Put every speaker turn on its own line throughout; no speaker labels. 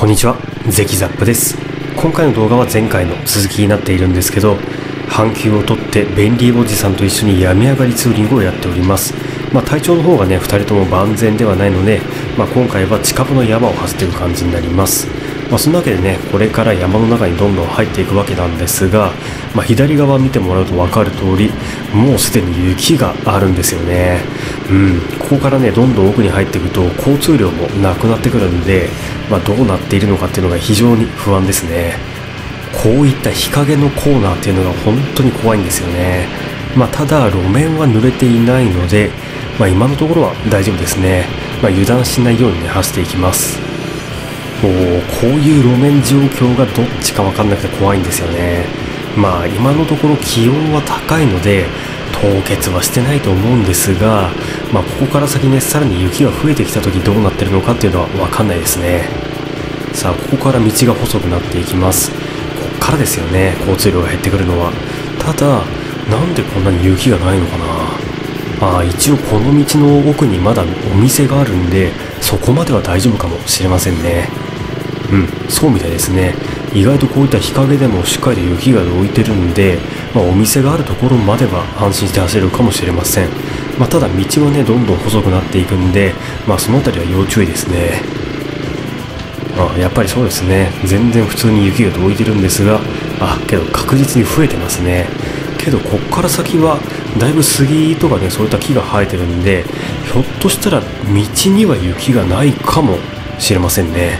こんにちは、ゼキザップです。今回の動画は前回の続きになっているんですけど、半休を取って便利おじさんと一緒に病み上がりツーリングをやっております。体調の方がね、2人とも万全ではないので、今回は近場の山を走っている感じになります。そんなわけでね、これから山の中にどんどん入っていくわけなんですが、左側見てもらうと分かる通り、もうすでに雪があるんですよね。ここからね、どんどん奥に入っていくと交通量もなくなってくるんで、どうなっているのかっていうのが非常に不安ですね。こういった日陰のコーナーっていうのが本当に怖いんですよね。ただ路面は濡れていないので、今のところは大丈夫ですね。油断しないようにね、走っていきます。こういう路面状況がどっちか分かんなくて怖いんですよね。今のところ気温は高いので凍結はしてないと思うんですが、ここから先ね、さらに雪が増えてきた時どうなってるのかっていうのは分かんないですね。さあ、ここから道が細くなっていきます。ここからですよね、交通量が減ってくるのは。ただ、なんでこんなに雪がないのかな。一応この道の奥にまだお店があるんで、そこまでは大丈夫かもしれませんね。そうみたいですね。意外とこういった日陰でもしっかりと雪が置いてるんで、お店があるところまでは安心して走れるかもしれません。ただ道はね、どんどん細くなっていくんで、そのあたりは要注意ですね。やっぱりそうですね。全然普通に雪が置いてるんですが、けど確実に増えてますね。けどこっから先はだいぶ杉とかね、そういった木が生えてるんで、ひょっとしたら道には雪がないかもしれませんね。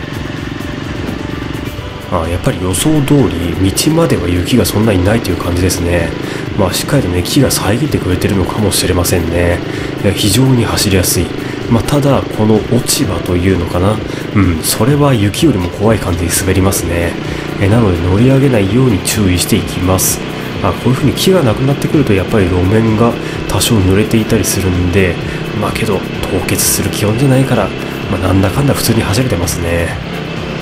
やっぱり予想通り道までは雪がそんなにないという感じですね。しっかりとね、木が遮ってくれてるのかもしれませんね。非常に走りやすい。ただこの落ち葉というのかな、それは雪よりも怖い感じに滑りますね。なので乗り上げないように注意していきます。こういう風に木がなくなってくるとやっぱり路面が多少濡れていたりするんで、けど凍結する気温じゃないから、なんだかんだ普通に走れてますね。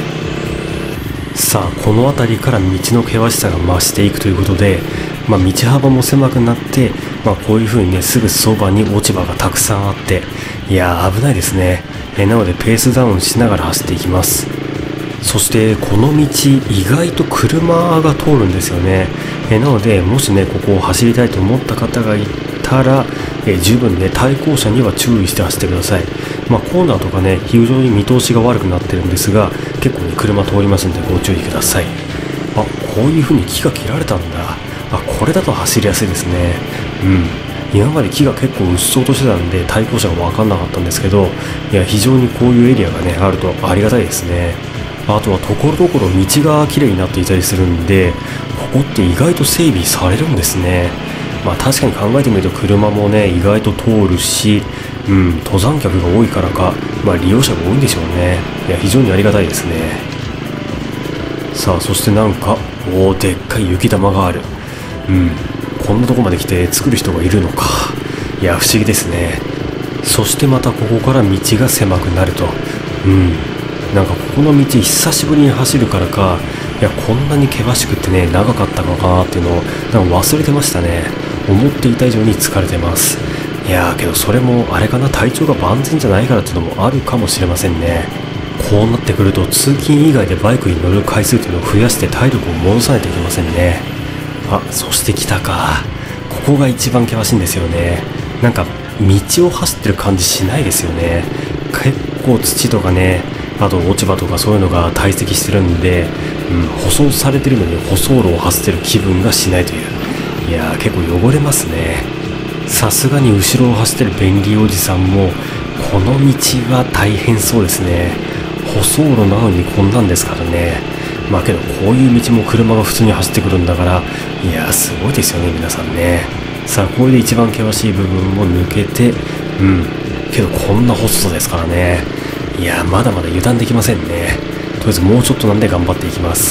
さあ、この辺りから道の険しさが増していくということで、道幅も狭くなって、こういう風にね、すぐそばに落ち葉がたくさんあって、いやー危ないですね。なのでペースダウンしながら走っていきます。そしてこの道意外と車が通るんですよね。なのでもしね、ここを走りたいと思った方がいたら、十分ね、対向車には注意して走ってください。コーナーとかね、非常に見通しが悪くなってるんですが、結構ね、車通りますんでご注意ください。こういう風に木が切られたんだ。これだと走りやすいですね。今まで木が結構うっそうとしてたんで対向車が分かんなかったんですけど、非常にこういうエリアがね、あるとありがたいですね。あとはところどころ道が綺麗になっていたりするんで、ここって意外と整備されるんですね。確かに考えてみると車もね、意外と通るし、登山客が多いからか、利用者が多いんでしょうね。非常にありがたいですね。さあ、そしてなんかでっかい雪玉がある。こんなとこまで来て作る人がいるのか。不思議ですね。そしてまたここから道が狭くなると。なんかここの道久しぶりに走るからか、こんなに険しくってね、長かったのかなっていうのをなんか忘れてましたね。思っていた以上に疲れてます。けどそれもあれかな、体調が万全じゃないからっていうのもあるかもしれませんね。こうなってくると通勤以外でバイクに乗る回数っていうのを増やして体力を戻さないといけませんね。そして来たか。ここが一番険しいんですよね。なんか道を走ってる感じしないですよね。結構土とかね、あと落ち葉とかそういうのが堆積してるんで、舗装されてるのに舗装路を走ってる気分がしないという。結構汚れますね。さすがに後ろを走ってる便利おじさんもこの道は大変そうですね。舗装路なのにこんなんですからね。けどこういう道も車が普通に走ってくるんだから、すごいですよね、皆さんね。さあ、これで一番険しい部分も抜けて、けどこんな細さですからね。まだまだ油断できませんね。とりあえずもうちょっとなんで頑張っていきます。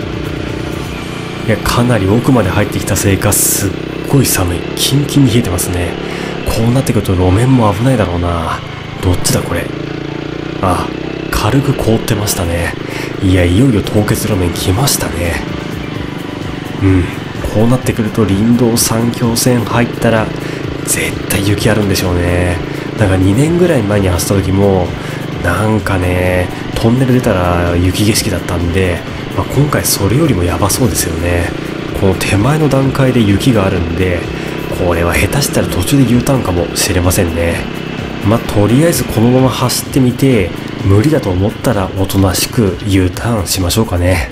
かなり奥まで入ってきたせいか、すっごい寒い。キンキンに冷えてますね。こうなってくると路面も危ないだろうな。どっちだこれ。軽く凍ってましたね。いよいよ凍結路面来ましたね。こうなってくると林道3強線入ったら絶対雪あるんでしょうね。2年ぐらい前に走った時もなんかね、 トンネル出たら雪景色だったんで、今回それよりもやばそうですよね。この手前の段階で雪があるんで、これは下手したら途中で U ターンかもしれませんね。とりあえずこのまま走ってみて、無理だと思ったらおとなしく U ターンしましょうかね。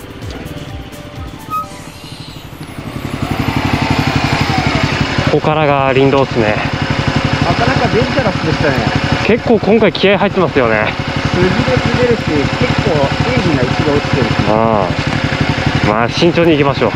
ここからが林道っすね。
なかなかデンジャラスでしたね。
結構今回気合入ってますよね。
筋で滑るし、結構鋭利な位置が落ちてるし、
慎重に行きましょう。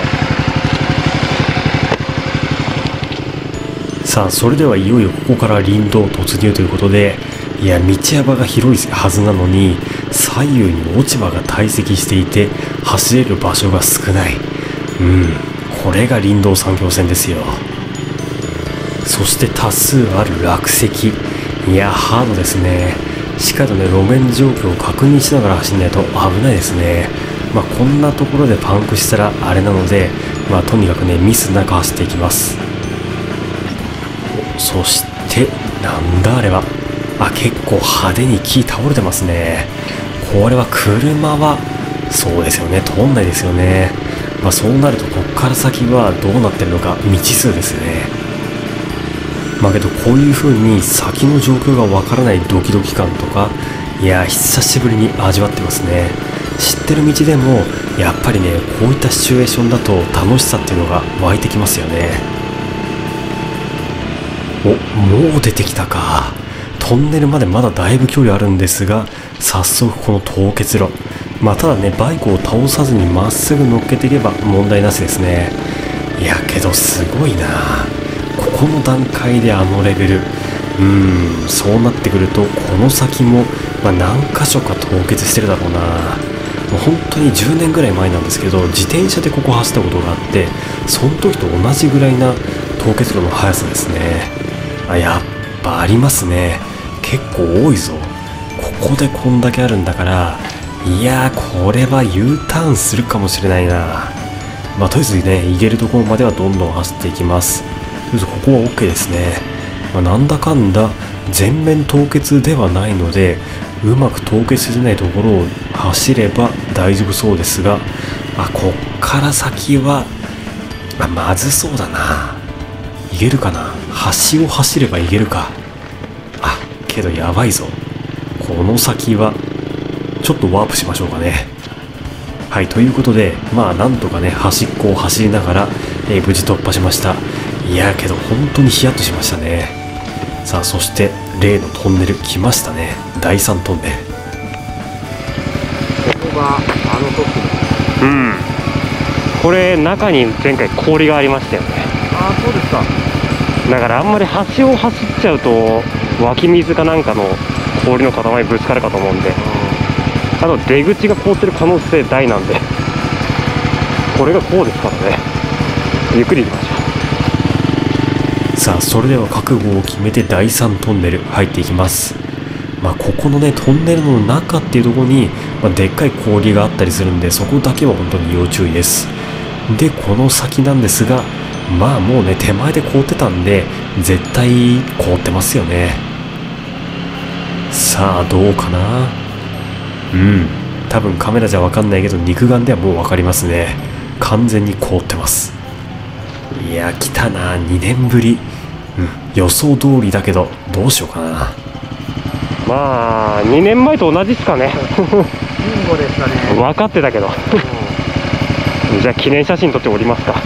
さあ、それではいよいよここから林道突入ということで、いや、道幅が広いはずなのに左右に落ち葉が堆積していて走れる場所が少ない。これが林道三峡線ですよ。そして多数ある落石。いや、ハードですね。しっかりとね、路面状況を確認しながら走んないと危ないですね。こんなところでパンクしたらあれなので、とにかくね、ミスなく走っていきます。そしてなんだあれは。結構派手に木倒れてますね。これは車はそうですよね、通んないですよね。そうなるとこっから先はどうなってるのか未知数ですよね。けどこういう風に先の状況がわからないドキドキ感とか、いや久しぶりに味わってますね。知ってる道でもやっぱりね、こういったシチュエーションだと楽しさっていうのが湧いてきますよね。もう出てきたか。トンネルまでまだだいぶ距離あるんですが、早速この凍結路。ただね、バイクを倒さずにまっすぐ乗っけていけば問題なしですね。いやけどすごいな、ここの段階であのレベル。そうなってくるとこの先も、何箇所か凍結してるだろうな。もう本当に10年ぐらい前なんですけど、自転車でここ走ったことがあって、その時と同じぐらいな凍結路の速さですね。やっぱありますね。結構多いぞ。ここでこんだけあるんだから、いやー、これは U ターンするかもしれないな。とりあえずね、行けるところまではどんどん走っていきます。とりあえずここは OK ですね。なんだかんだ全面凍結ではないので、うまく凍結してないところを走れば大丈夫そうですが、こっから先はまずそうだな。行けるかな。橋を走れば行けるか。けどやばいぞ。この先はちょっとワープしましょうかね。はい、ということでなんとかね、端っこを走りながら、無事突破しました。いやけど本当にヒヤッとしましたね。さあ、そして例のトンネル来ましたね。第3トンネル。
ここがあの時の。
これ中に前回氷がありましたよね。
そうですか。
だからあんまり橋を走っちゃうと湧き水かなんかの氷の塊ぶつかるかと思うんで、あと出口が凍ってる可能性大なんで、これがこうですからね。ゆっくり行きましょう。
さあ、それでは覚悟を決めて第3トンネル入っていきます。ここのね、トンネルの中っていうところに、でっかい氷があったりするんで、そこだけは本当に要注意です。で、この先なんですが、もうね、手前で凍ってたんで絶対凍ってますよね。さあ、どうかな。多分カメラじゃ分かんないけど、肉眼ではもう分かりますね。完全に凍ってます。いや来たな、2年ぶり。予想通りだけどどうしようかな。
2年前と同じっすかね。
ビンゴでしたね。
分かってたけど。じゃあ記念写真撮っておりますか。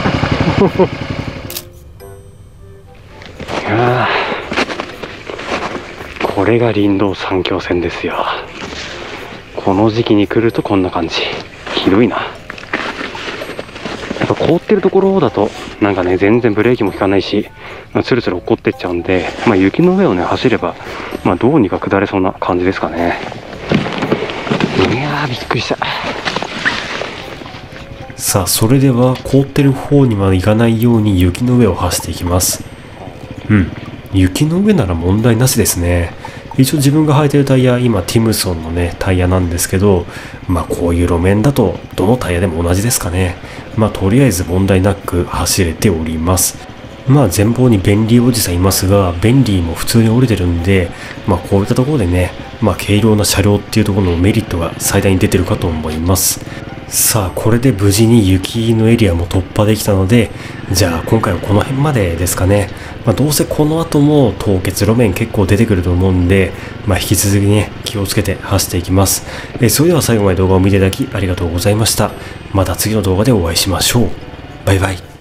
これが林道三峡線ですよ。この時期に来るとこんな感じ。ひどいな。やっぱ凍ってるところだとなんかね、全然ブレーキも効かないし、スルスル落っこってっちゃうんで、雪の上をね走ればどうにか下れそうな感じですかね。いやー、びっくりした。
さあ、それでは凍ってる方には行かないように雪の上を走っていきます。雪の上なら問題なしですね。一応自分が履いてるタイヤ、今ティムソンのねタイヤなんですけど、こういう路面だとどのタイヤでも同じですかね。とりあえず問題なく走れております。 まあ前方に便利おじさんいますが、便利も普通に降りてるんで、まあこういったところでね、まあ軽量な車両っていうところのメリットが最大に出てるかと思います。さあこれで無事に雪のエリアも突破できたので、じゃあ今回はこの辺までですかね。まあ、どうせこの後も凍結路面結構出てくると思うんで、まあ、引き続きね気をつけて走っていきます。それでは最後まで動画を見ていただきありがとうございました。また次の動画でお会いしましょう。バイバイ。